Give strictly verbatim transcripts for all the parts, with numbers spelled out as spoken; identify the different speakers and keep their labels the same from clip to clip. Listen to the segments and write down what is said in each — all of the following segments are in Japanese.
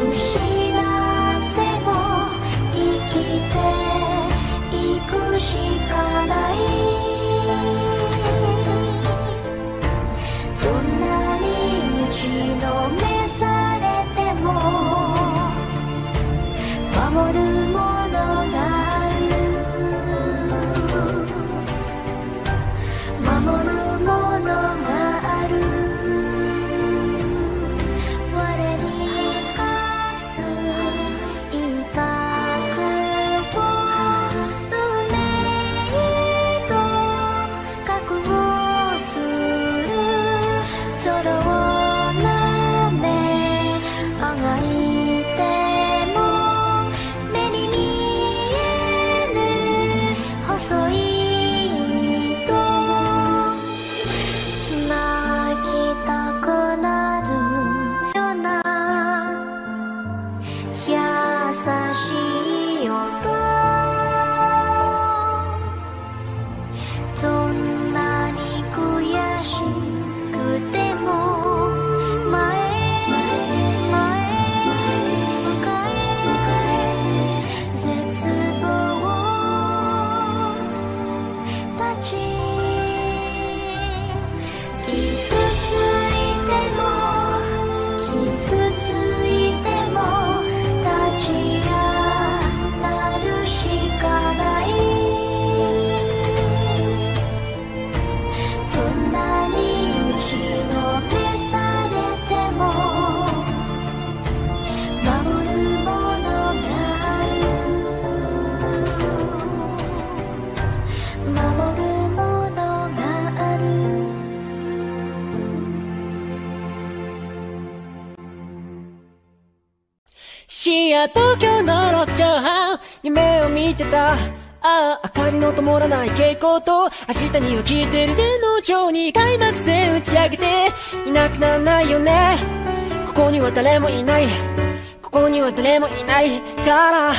Speaker 1: 深夜東京のろく畳半夢を見てた。ああ、明かりの灯らない蛍光灯、明日には消えてる電脳上に開幕戦打ち上げていなくならないよね。ここには誰もいない、ここには誰もいないから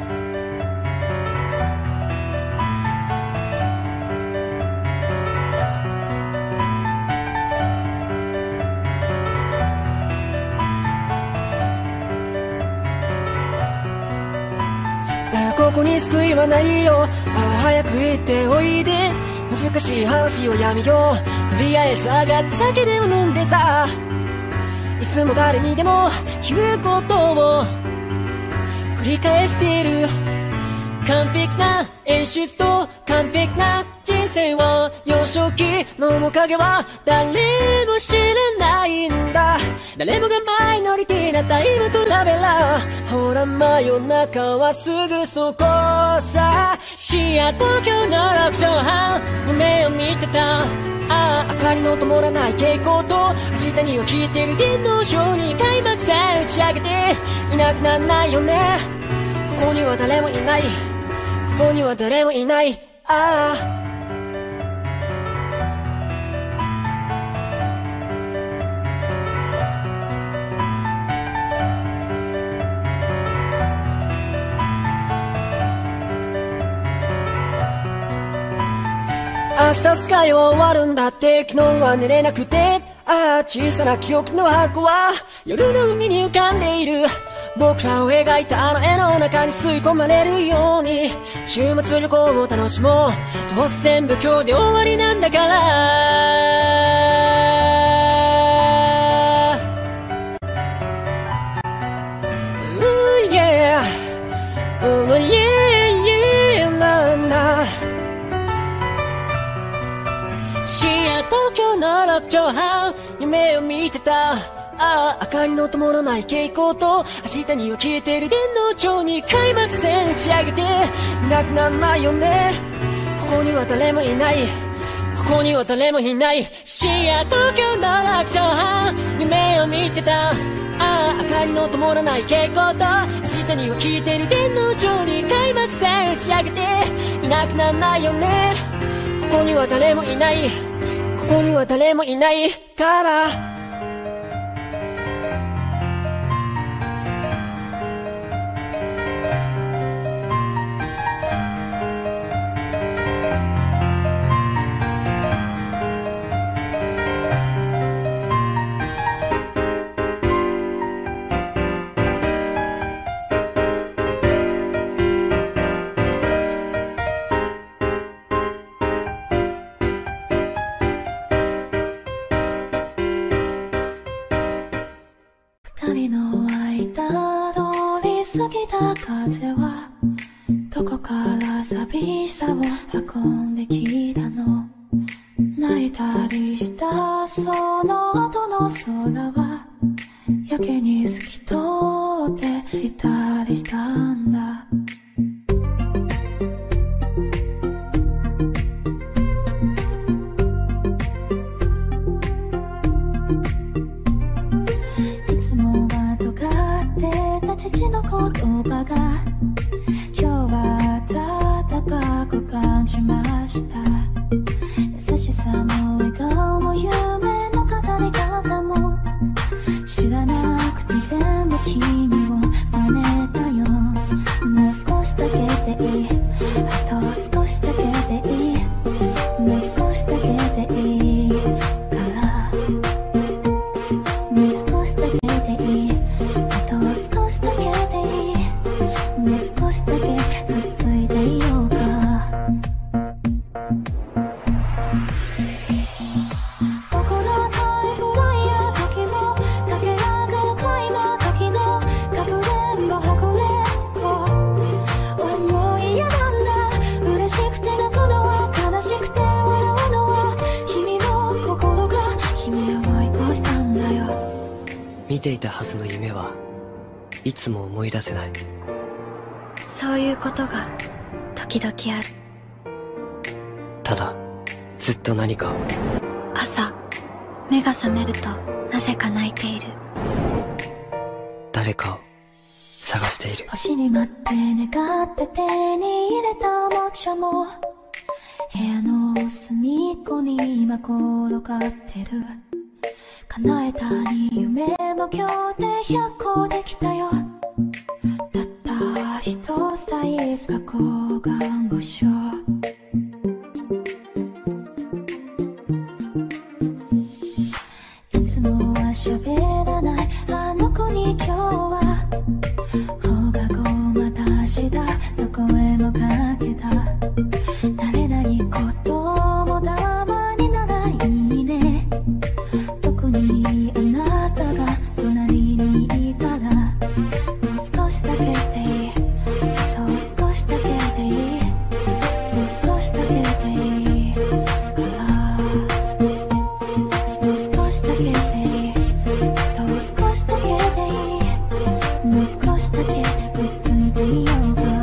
Speaker 1: ここに救いはないよ。ああ、早く行っておいで。難しい話をやめよう。とりあえず上がって酒でも飲んでさ。いつも誰にでも言うことを繰り返している。完璧な演出と完璧な人生を、幼少期の面影は誰も知らないんだ。誰もがマイノリティなタイムトラベラー。ほら真夜中はすぐそこさ。深夜東京のろく畳半夢を見てた。ああ、明かりの灯らない蛍光灯、明日には消えてる電脳上に開幕戦打ち上げていなくならないよね。ここには誰もいない、ここには誰もいない。ああ、明日スカイは終わるんだって。昨日は寝れなくて、ああ、小さな記憶の箱は夜の海に浮かんでいる。僕らを描いたあの絵の中に吸い込まれるように、週末旅行を楽しもう。どうせ全部今日で終わりなんだから。うー、yeah、うー、yeah、yeah、なんだ。深夜東京のろく畳半夢を見てた。ああ、明かりの灯らない蛍光灯、明日には消えてる電脳上に開幕戦打ち上げていなくならないよね。ここには誰もいない、ここには誰もいない。深夜東京のろく畳半夢を見てた。ああ、明かりの灯らない蛍光灯、明日には消えてる電脳上に開幕戦打ち上げていなくならないよね。ここには誰もいない、ここには誰もいないから。
Speaker 2: 人の間通り過ぎた風はどこから寂しさを運んできたの。泣いたりしたその後の空はやけに透き通っていたりしたんだ。いつもは尖ってた父の言葉が今日は温かく感じました。優しさも笑顔も夢の語り方も知らなくて全部君を真似たよ。もう少しだけでいい、あと少しだけでいい、もう少しだけでいいからもう少しだけでいい、あと少しだけでいい、もう少しだけくっついていようか。
Speaker 1: 見ていたはずの夢はいつも思い出せない。
Speaker 3: そういうことが時々ある。
Speaker 1: ただずっと何かを。
Speaker 3: 朝目が覚めるとなぜか泣いている。
Speaker 1: 誰かを探している。
Speaker 2: 星に待って願って手に入れたおもちゃも部屋の隅っこに今転がってる。叶えたに夢も今日でひゃっこできたよ。たった一つ大好き抗がん護所。いつもは喋らないあの子に今日は放課後また明日の声もかけた。誰々こともだまにならいいね。特にあなたが隣にいたらもう少しだけでいい、あと少しだけでいい、もう少しだけでいいからもう少しだけでいい、あと少しだけでいい、もう少しだけくっついていようか。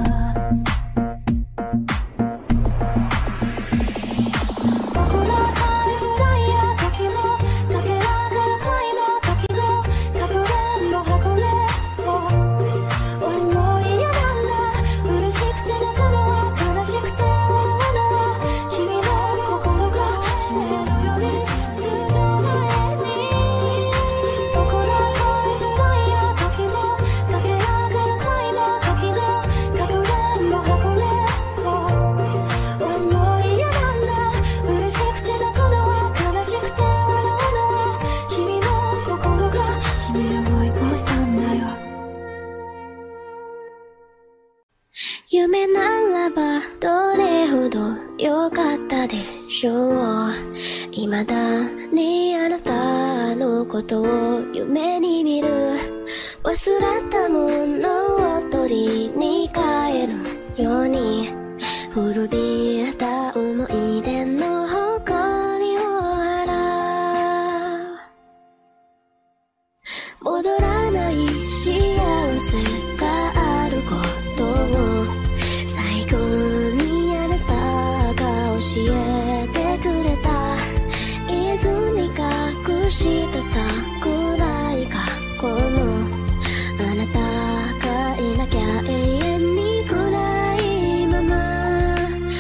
Speaker 4: 夢ならばどれほど良かったでしょう。未だにあなたのことを夢に見る。忘れたものを取りに帰るように古びた思い出の誇りを払う。戻らない幸せがあることを最後にあなたが教えてくれた。言えずに隠してた暗い過去もあなたがいなきゃ永遠に暗いまま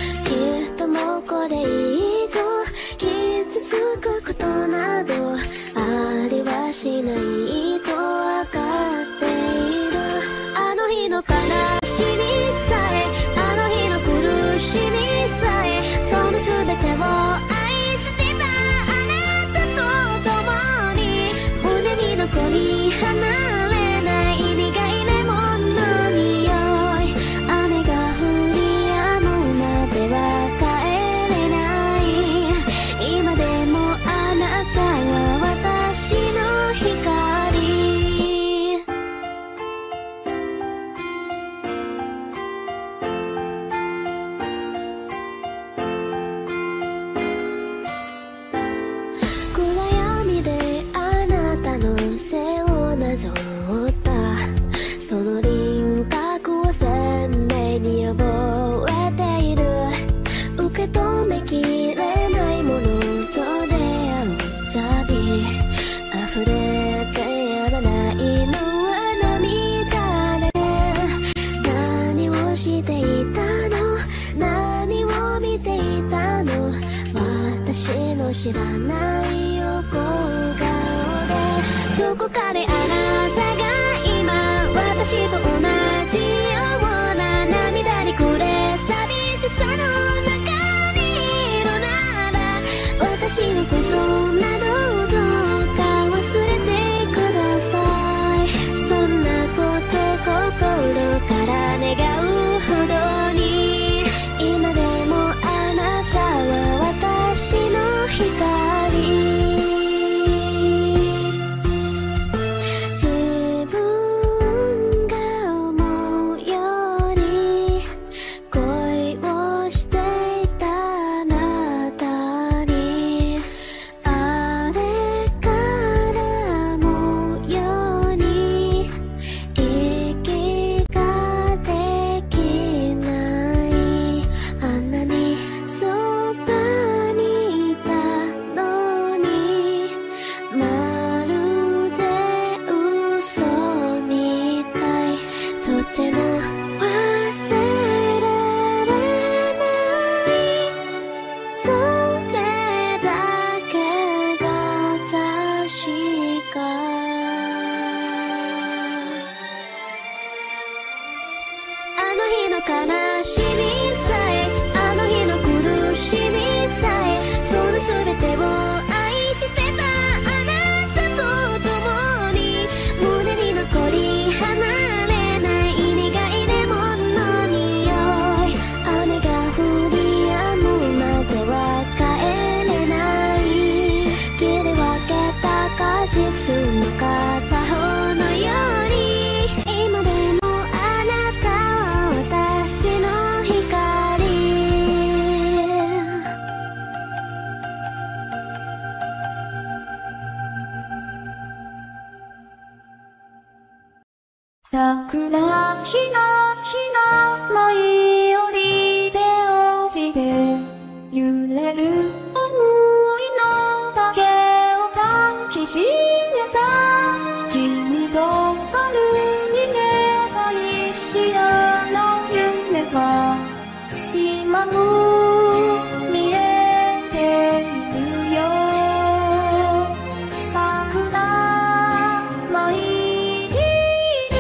Speaker 4: 知らない横顔で、どこかであなたが今私と同じような涙に暮れ、寂しさの中にいるなら、私のことなどどうか忘れてください。そんなこと心から願うほどに、今でもあなたは私の光。自分が思うより恋をしていたあなたに、あれからもうように息ができない。あんなにそばにいたのに、まるで嘘みたい。とても忘れられない。それだけが確か。あの日の悲しみさえ、あの日の苦しみさえ、その全てを愛してたあなたと共に、胸に残り離れない苦いレモンの匂い。雨が降り止むまでは帰れない。切り分けた果実の片方のように、今でもあなたは私の光。
Speaker 2: 桜ひなひな舞い降りて落ちて揺れる想いの竹を抱きしめた、君と春に願いしあの夢は今も見えているよ。桜舞い散る、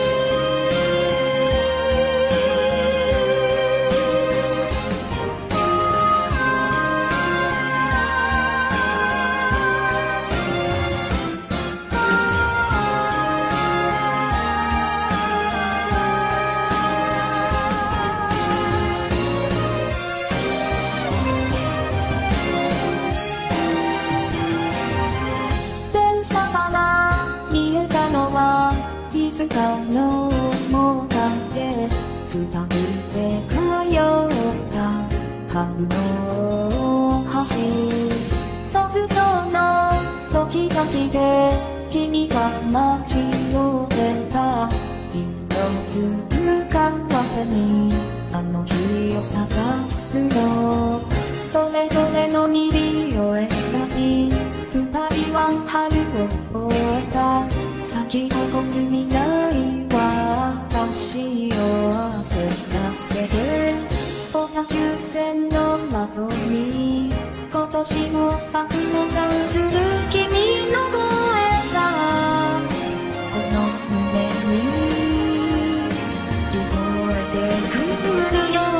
Speaker 2: 電車から見えたのはいつかの面影、二人で通った春の橋、卒業の時々で君は街を出た、色づくカフェにあの日を探すの、それぞれの道を選び、二人は春を終えた、咲き誇る未来は私を焦らせて、小田急線の窓に今年も咲くのが映る君の声が、この胸に聞こえてくるよ。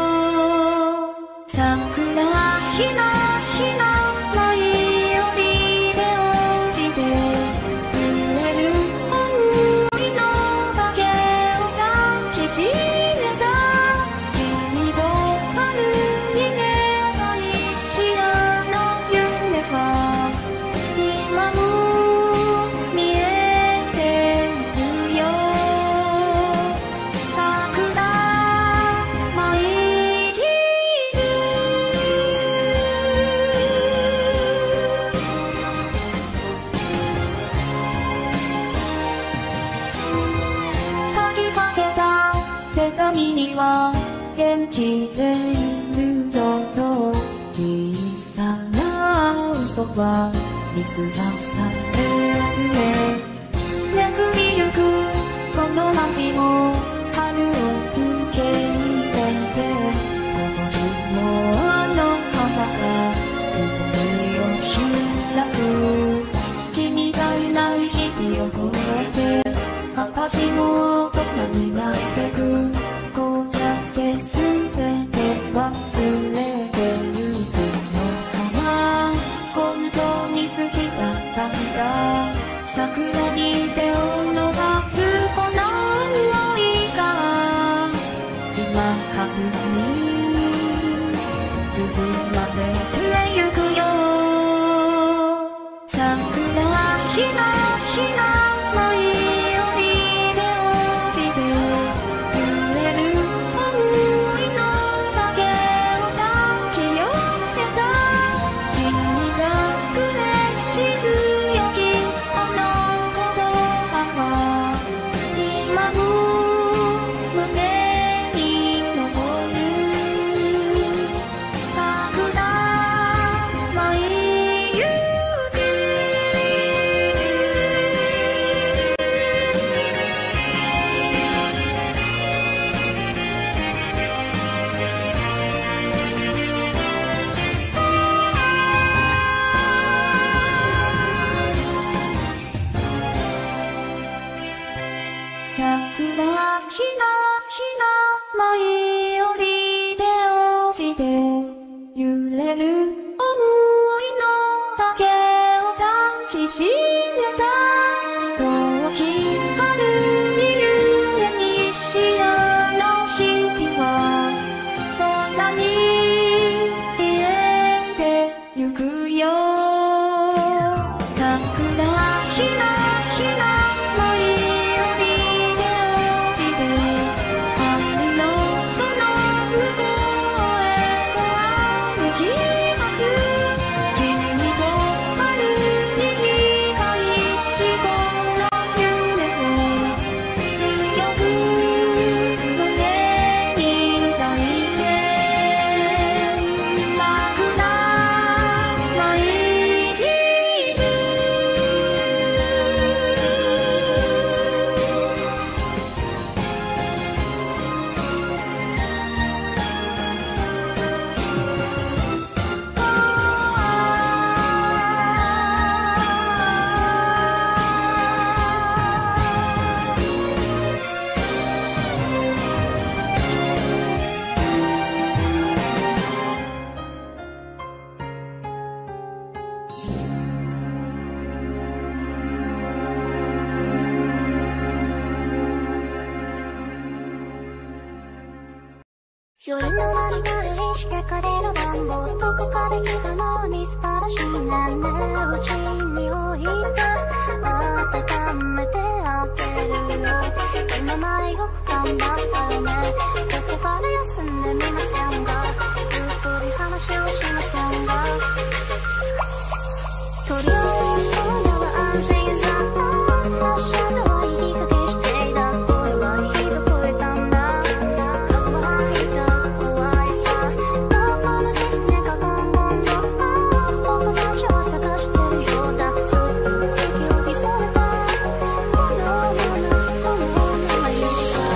Speaker 2: 桜ひなひな舞い降りて落ちて揺れる想いの竹を抱きしめた、君と春に願いしあの夢は今も見えているよ。桜舞い散る、書きかけた手紙には元気でいるよと、小さな嘘は水がされるね。めくりゆくこの街も春を受け入れて、今年もあの花がつぼみを開
Speaker 5: になってく、こうやって全て忘れてゆくのかな。本当に好きだったんだ。桜に手を伸ばすこの想いが今春に包まれてゆくよ。桜ひなひな舞い降りて落ちて揺れる想いの影を抱き寄せた。君がくれし強きあの言葉は今も胸に残る。桜舞いゆく。桜ひなひな舞い降りて落ちて揺れる想いの丈を抱きしめた。遠き春に夢に白の日々は空に消えてゆくよ。桜ひなひな舞い降りて落ちて春のその向こうへと歩きます。君と春に近いしこの夢を強く胸に抱いて。桜舞い散る。
Speaker 4: 夜の間近でひしかかれる暖房、どこかで来たのに素晴らしいね。うちに置いて温めてあげるよ。今までよく頑張ったよね。どこかで休んでみませんか。ゆっくり話をしませんか。とりあえず今夜は安心さ。明日とは言いかけしていた。声はひどくえたんだ。乾いたどこのキスねか看板の僕たちは探してるようだ。ずっと息を潜めたこのままこのまま行くさ。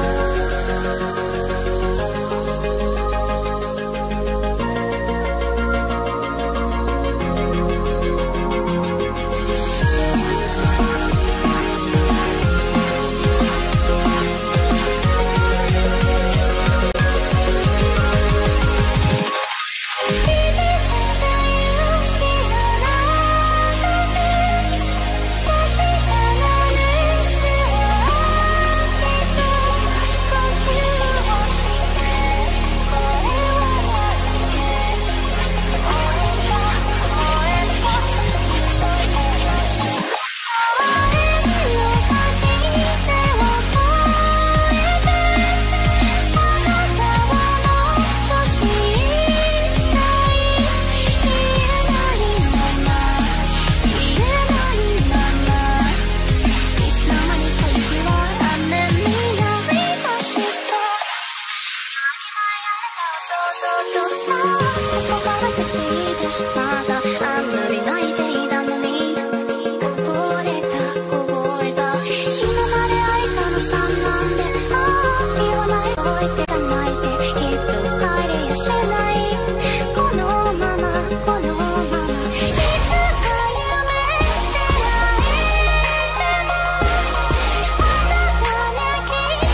Speaker 4: しまったあんまり泣いていたのにこぼれたこぼれた今まで愛花のさんなんでああ言わない置いてかないできっと帰れやしないこのままこのままいつか夢でないでもあなたに聞い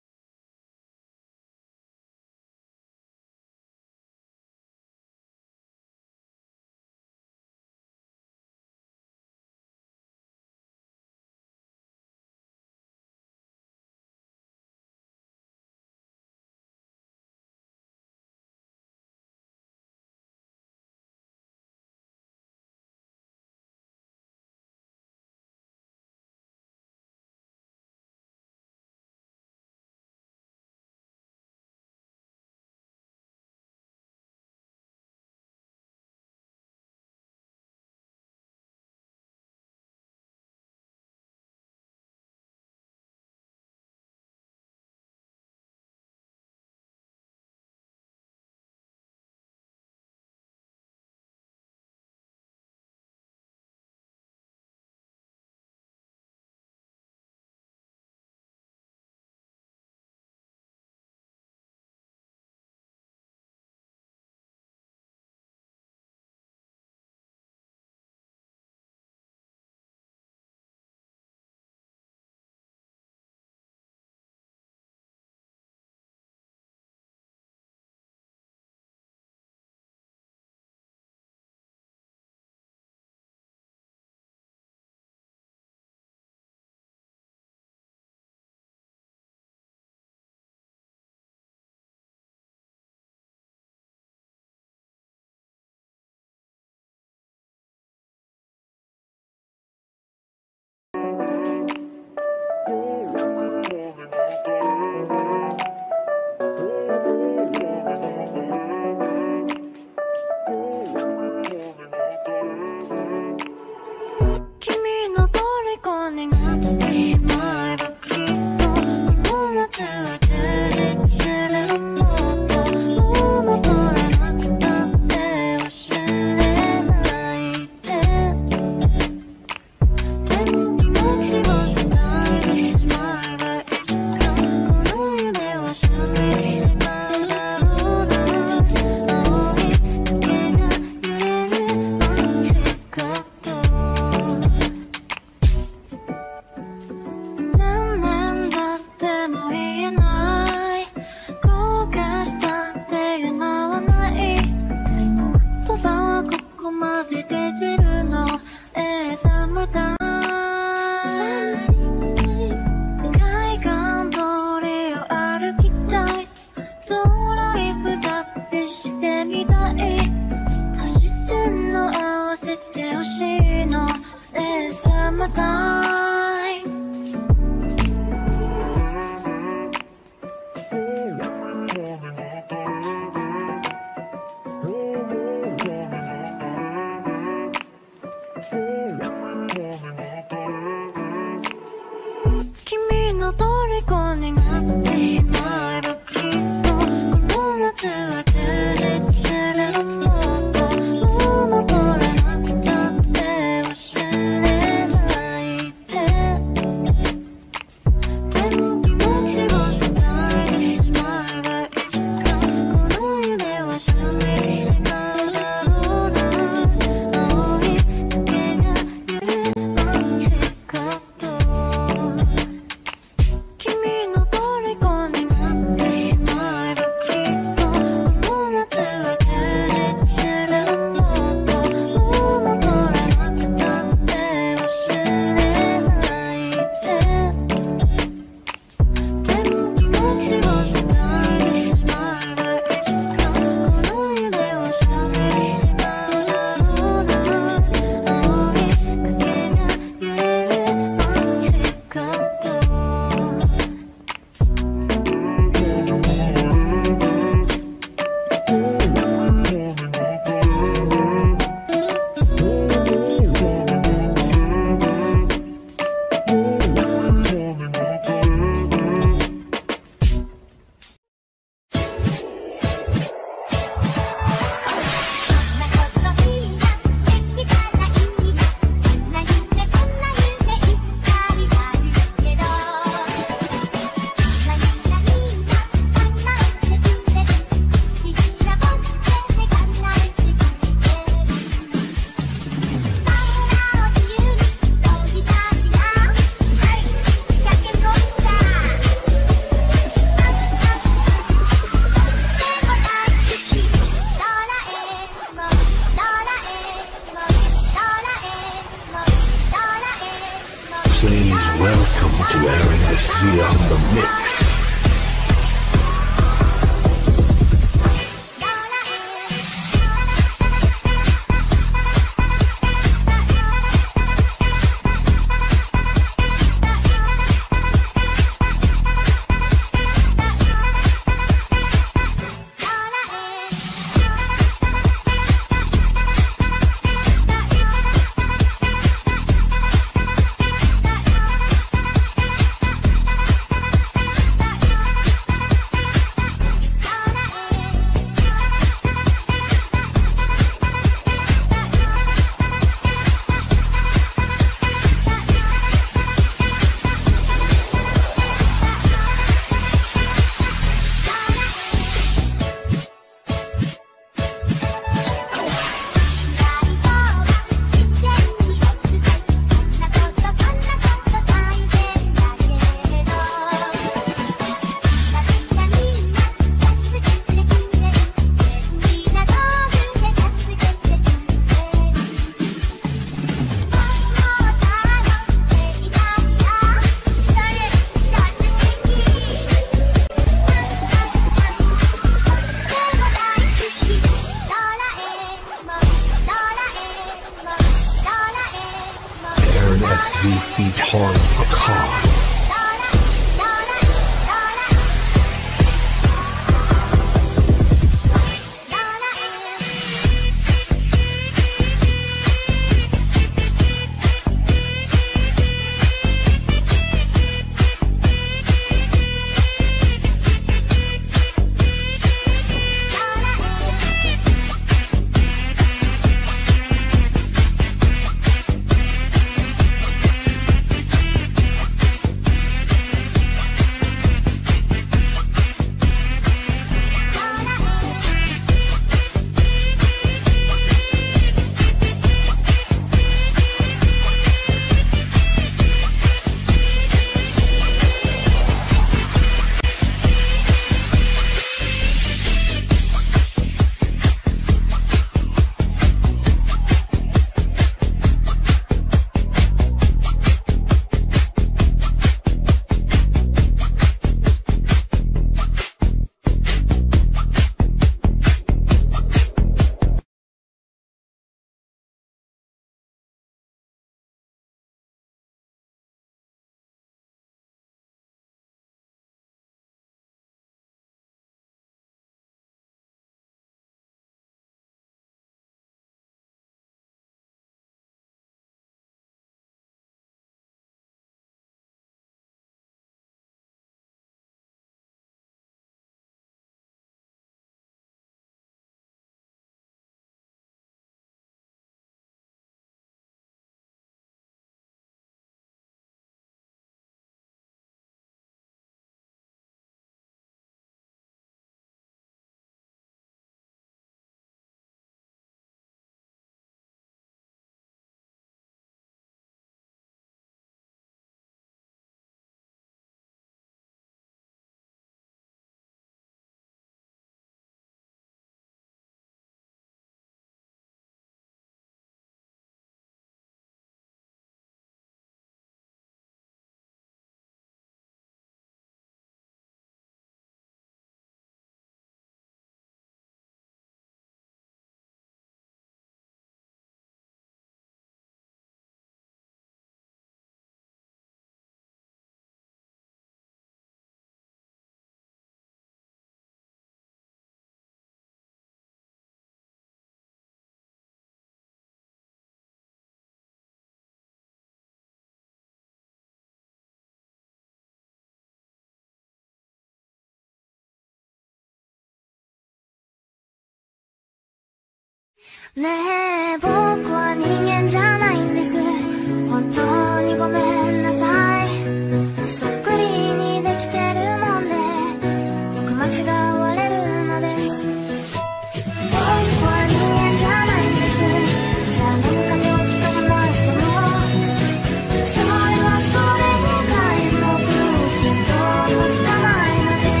Speaker 4: ねえ僕は人間じゃないんです、本当にごめんなさい。そっくりにできてるもんで僕間違われるのです。僕は人間じゃないんです。じゃあ何かと聞かれましてもそれはそれで皆目見当もつかないのです。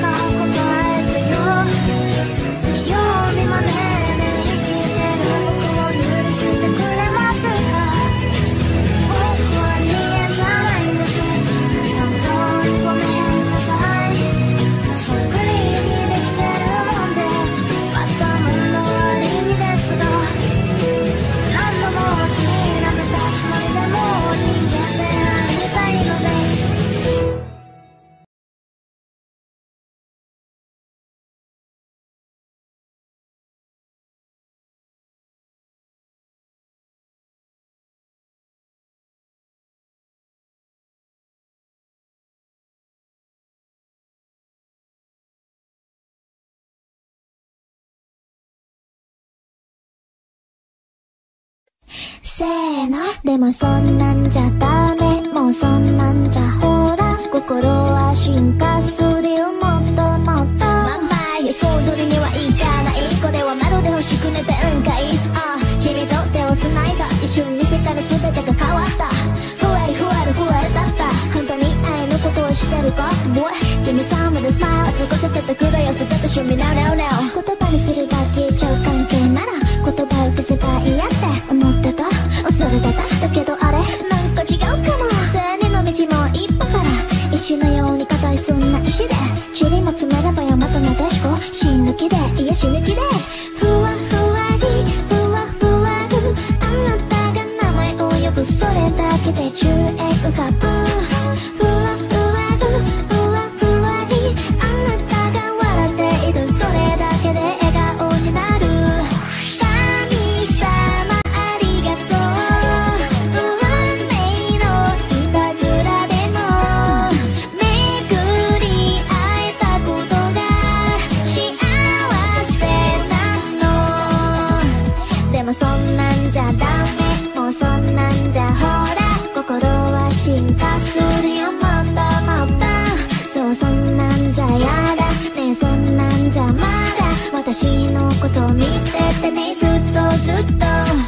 Speaker 2: 僕
Speaker 4: せーの。でもそんなんじゃダメ、もうそんなんじゃほら心は進化するよ、もっともっと。まんま予想通りにはいかない、これはまるで欲しくねてうんかい。ああ君と手を繋いだ一瞬に世界の全てが変わった。ふわりふわりふわりだった。本当に愛のことをしてるか Boy Give me some of the smile 熱くさせてくれよ全て Show me now now now 言葉にするだけ超関係なら言葉を消せばいいやって思ってた恐れてた。だけどあれなんか違うかも。千里の道も一歩から石のように硬いそんな石で塵も詰めれば大和なでしこ死ぬ気でいや死ぬ気でふわふわりふわふわるあなたが名前を呼ぶそれだけで宙へ浮かぶ。ふわふわるふわふわりあなたが笑っているそれだけで笑顔になる。神様ありがとう運命のいたずらでも巡り会えたことが幸せなの。でもそんなんじゃダメ、もうそんなんじゃほら心は進化するよ、もっともっと。そうそんなんじゃやだねえそんなんじゃまだ私のこと見ててねずっとずっと。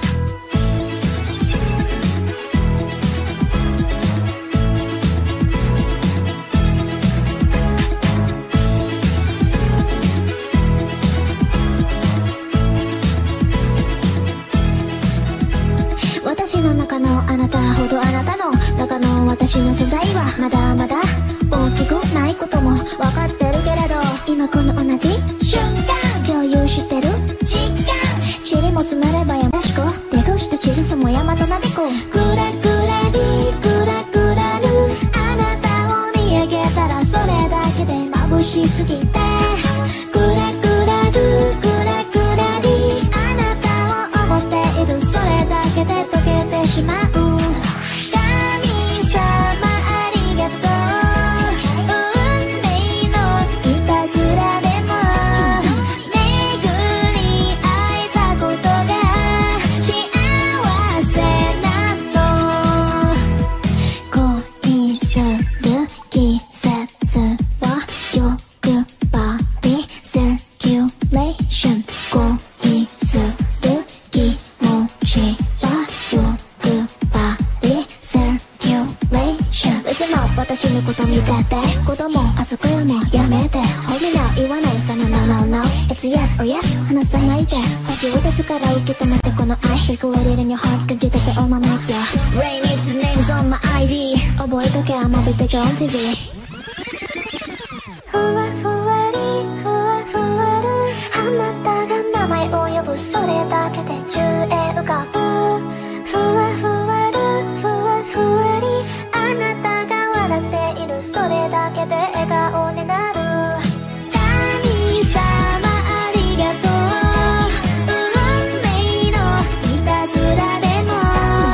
Speaker 4: 私の中のあなたほどあなたの中の私の存在はまだまだ大きくないことも分かってるけれど今この同じ瞬間共有してる時間塵も積めれば山しこでどうして塵積も山となびこくらくらりくらくらるあなたを見上げたらそれだけで眩しすぎてくらくらるくらくらりあなたを思っているそれだけで溶けてしまう。神様ありがとう運命のいたずらでも巡り会えたことが幸せなの。恋する季節は欲張りセルキュレーション恋する気持ちは欲張りセルキュレーション。別の私のこと見てて子供あそこよもやめてほみな言わないさな No no no It's yes or yes 話さないで本気を出すから受け止めてこの愛シェイクレディにハート感じてておまめや Rain is the names on my アイディー 覚えとけ雨びてけ on ティーブイ ふわふわりふわふわるあなたが名前を呼ぶそれだけで宙へ浮かぶ。ふわふわるふわふわりあなたが笑っているそれだけで笑顔になる。神様ありがとう運命のいたずらでも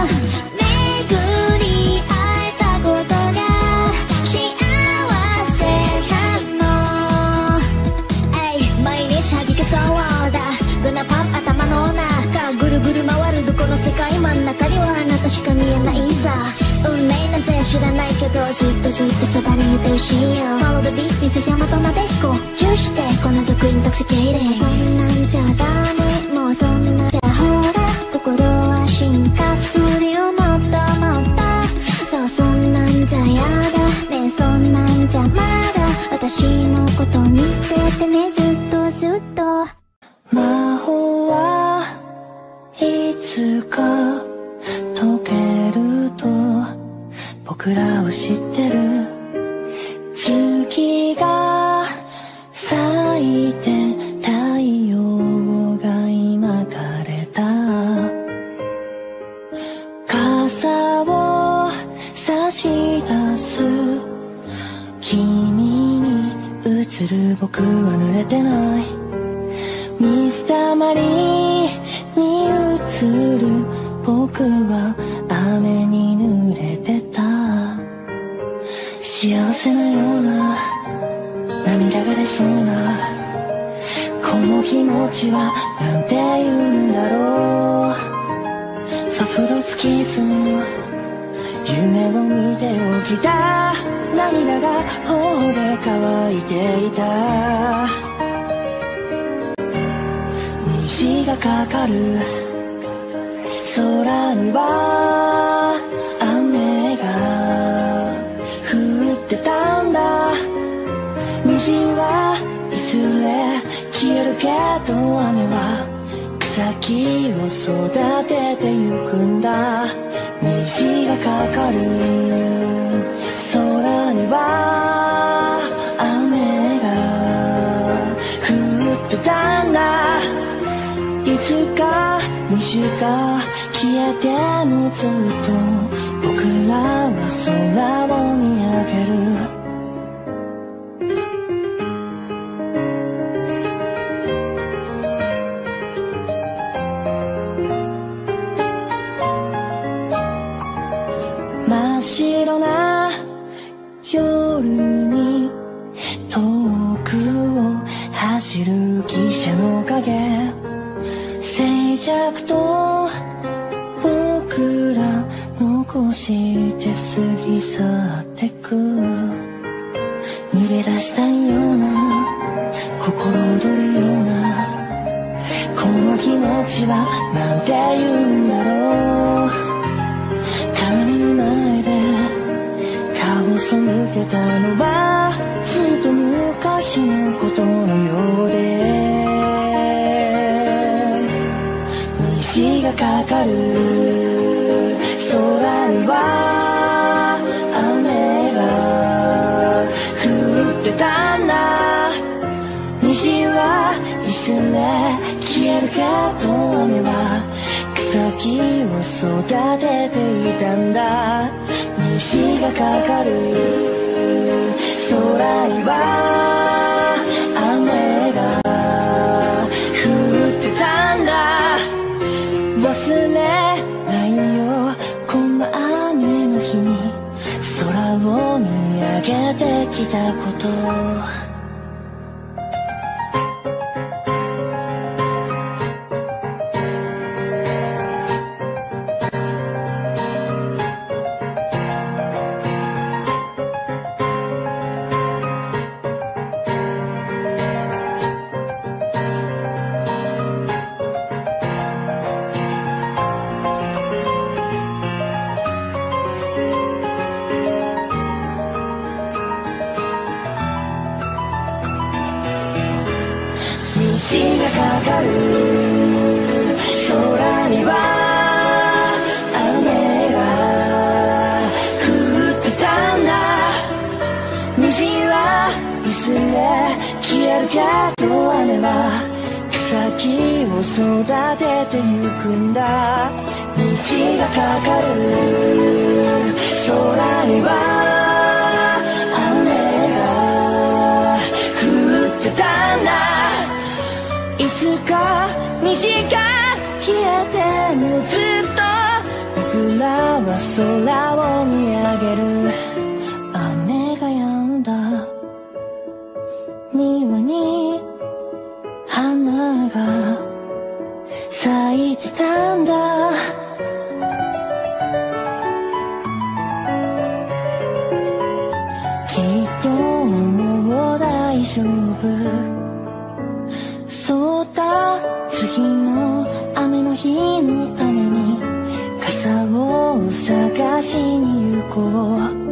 Speaker 4: 巡り会えたことが幸せなの。えい毎日弾けそうだグナパン頭の中ぐるぐる回るどこの世界真ん中にはあなたしか見えないさ。運命なんて知らないけどずっとずっとそばにいてほしいよ。 Follow the beat ミセスヤマトなでしこチューしてこの曲イントクシケイレそんなんじゃダメもうそんなんじゃほら心は進化するよ、もっともっと。そうそんなんじゃやだねえそんなんじゃまだ私のこと見ててねずっとずっと。
Speaker 6: 魔法はいつか解けると僕らは知ってる。月が咲いて太陽が今枯れた。傘を差し出す君に映る僕は濡れてない。水たまりに映る僕は雨に濡れてた。幸せなような涙が出そうなこの気持ちはなんて言うんだろう。ファフロ使傷の夢を見て起きた涙が頬で乾いていた。虹がかかる空には雨が降ってたんだ。虹はいずれ消えるけど雨は草木を育ててゆくんだ。虹がかかる空には雨が降ってたんだ。いつか虹が消えてもずっと僕らは空を見上げる。真っ白な夜に遠くを走る汽車の影、静寂と僕ら残して過ぎ去ってく。逃げ出したいような心躍るようなこの気持ちはなんて言うんだろう。鏡の前で顔を背けたのはずっと昔のことのようで、虹がかかる空には雨が降ってたんだ。虹はいずれ消えるけど雨は草木を育てていたんだ。虹がかかる空には雨が降ってたんだ。忘れないよこんな雨の日に空を見上げてきたこと。虹がかかる空には雨が降ってたんだ。虹はいずれ消えるけど雨は草木を育ててゆくんだ。虹がかかる空には雨が降ってたんだ。いつか虹が消えてもずっと僕らは空を見上げる。雨が止んだ庭に花が咲いてたんだ。きっともう大丈夫。そうだ次の雨の日のために傘を探しに行こう。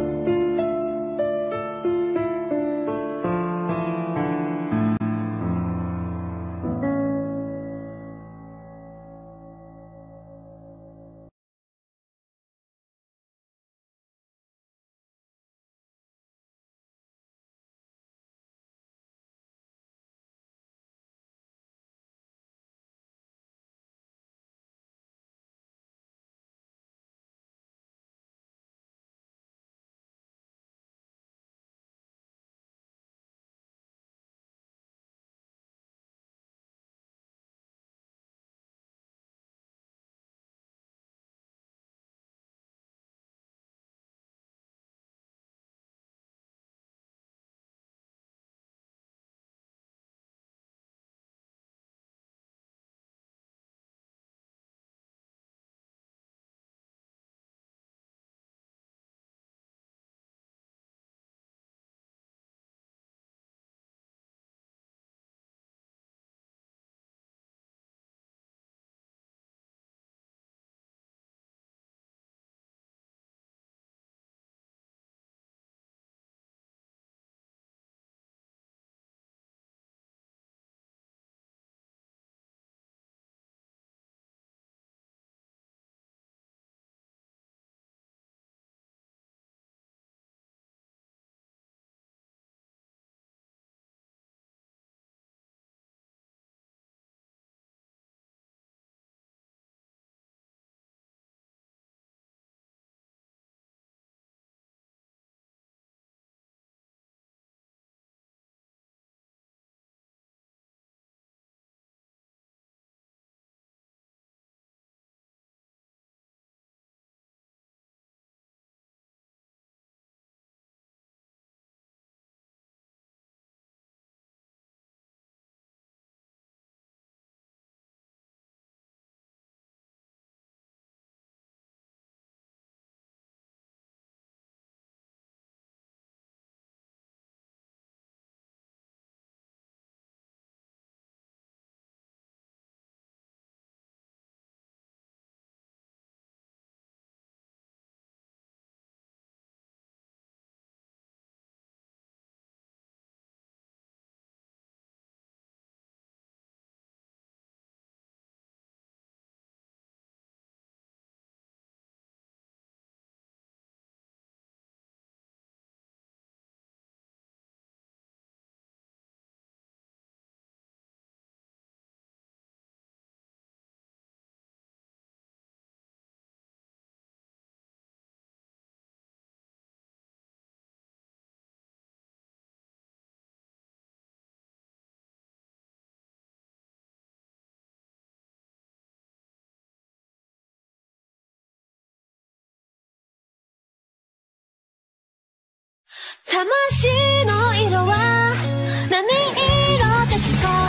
Speaker 4: 魂の色は何色ですか？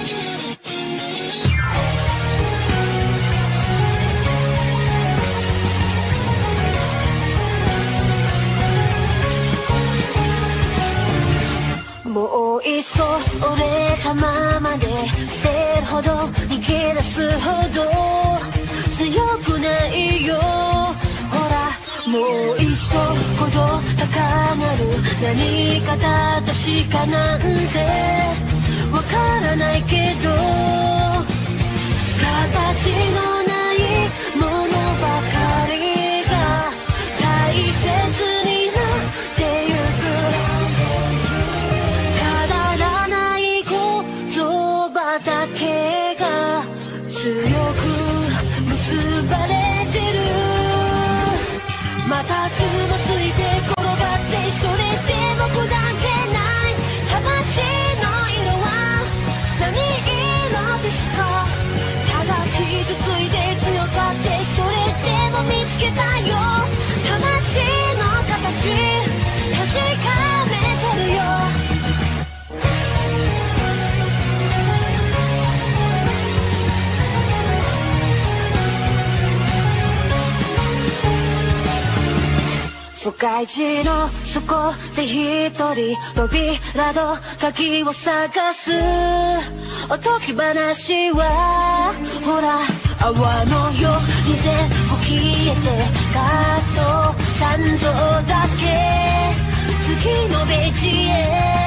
Speaker 4: もういっそ折れたままで捨てるほど逃げ出すほど強くないよ。ほらもう一度ほど高鳴る何か確かなんてわからないけど形のないものばかりが大切になってゆく。飾らない言葉だけが強く結ばれてる。またつまついて転がってそれで僕だけない魂の色は何色ですか？ただ傷ついて強がってそれでも見つけたよ。魂の形確かめてるよ。世界中の底で一人扉の鍵を探すおとぎ話はほら泡のように全部消えてカット残像だけ次のページへ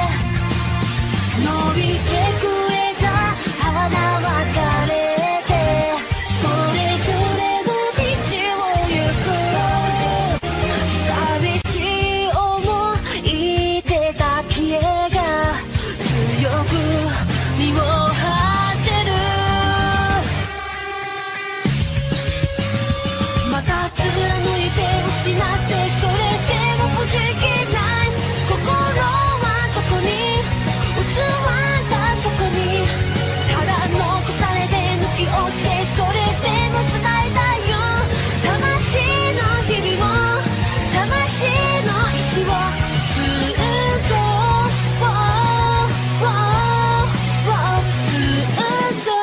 Speaker 4: 伸びてく枝花分かれてそれぞれの道を行く。寂しい思い出だけが強く身を張ってる。また貫いて失ってそれでも不思議ない心はどこに器がどこにただ残されて抜き落ちてそれでも伝えたいよ。魂の日々も魂の意志をずっとずっと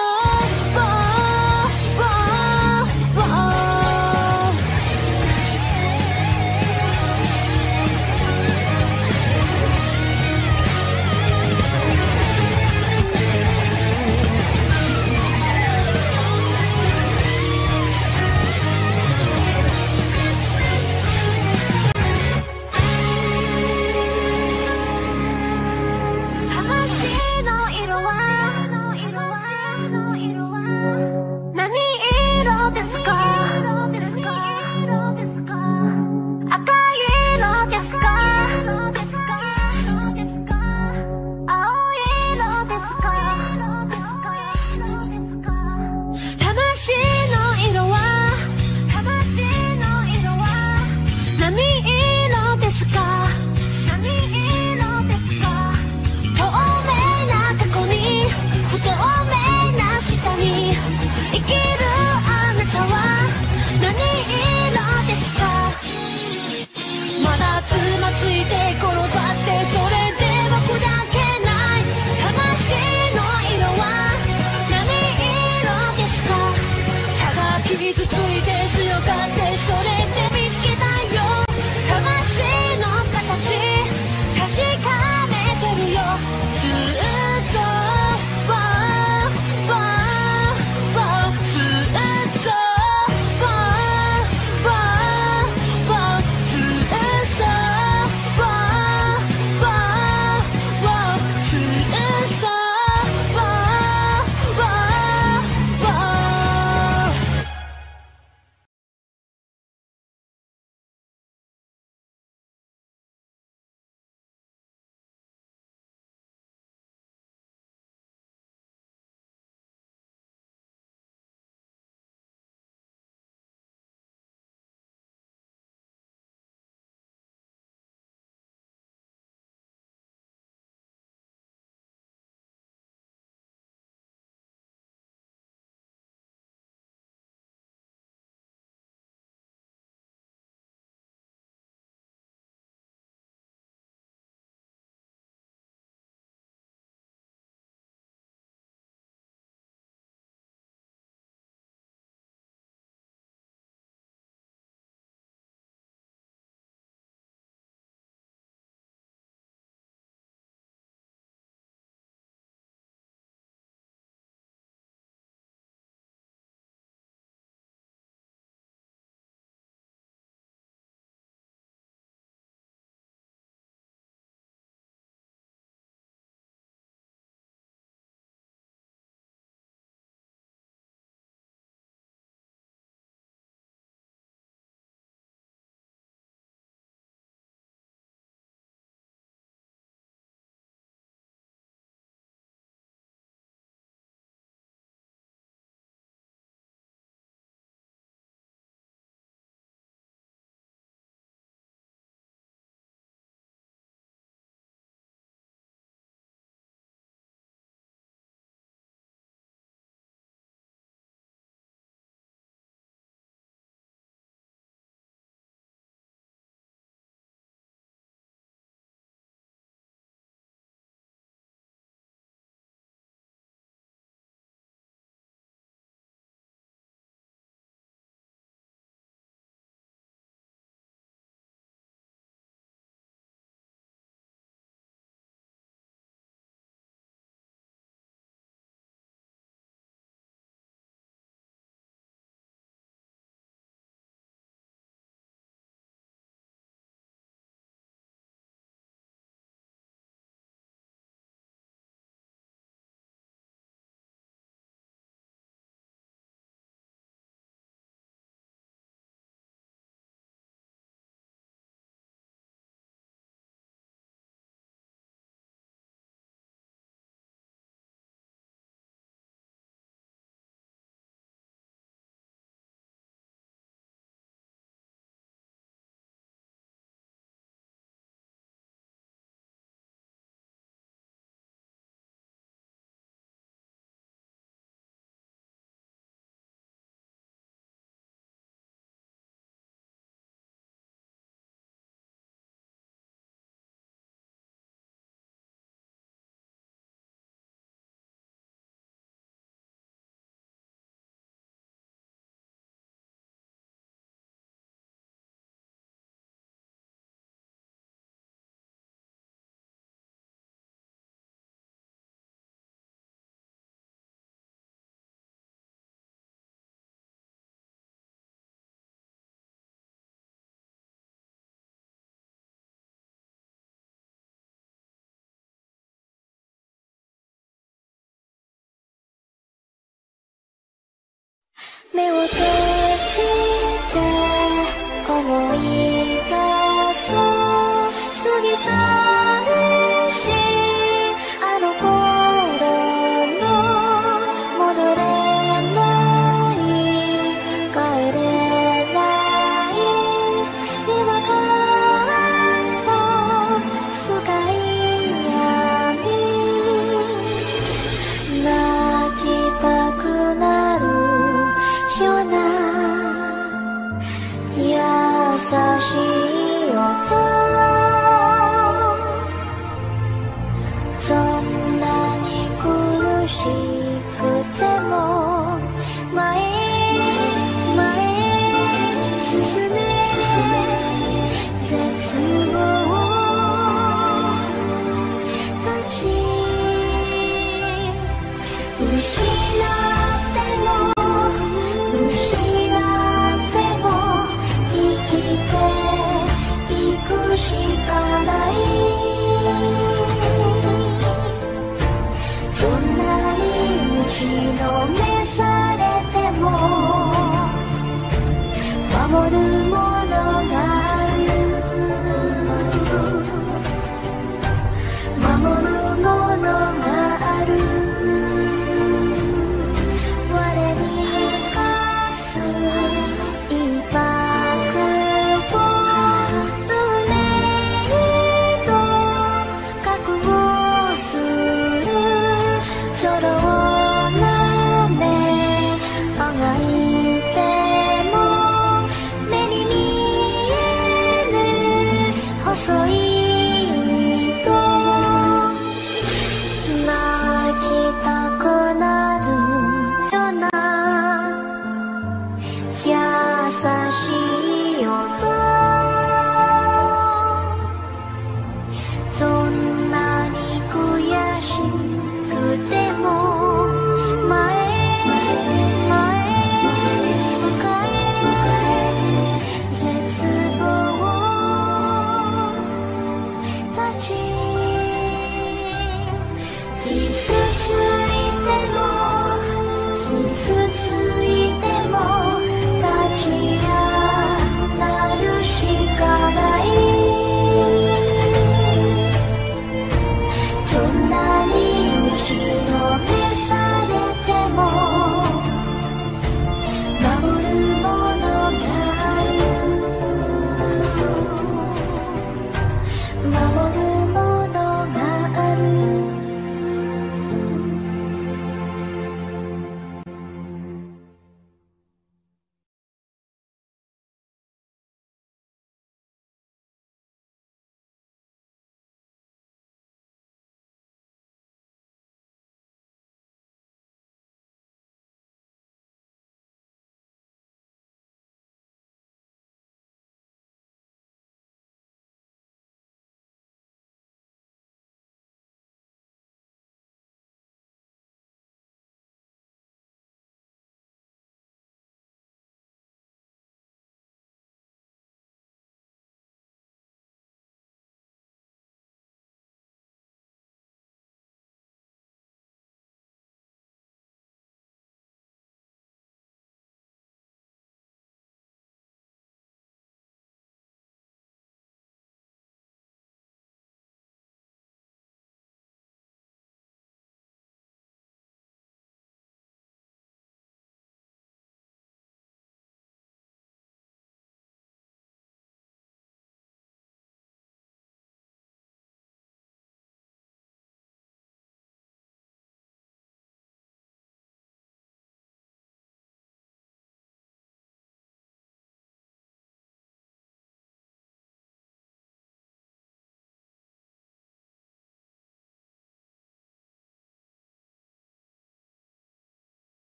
Speaker 4: 魂の色は何色ですか？赤い色ですか？青い色ですか？魂の色は何色ですか？透明な過去に不透明な下に生きるあなたは何色ですか？まだつまずいて転がってそれで僕だけない魂の色は何色ですか？ただ傷ついて強がってそれで見つけたよ。魂の形確かめてるよ。ずっと目を閉じて思い出そう過ぎ去るしあの頃の戻れない帰れない今から深い闇泣きたくなるような優しい音そんなに苦しくても前前進め絶望たち失っても失っても生きていくしかないどんなに打ちのめされても守るものがある守るものがある我に貸す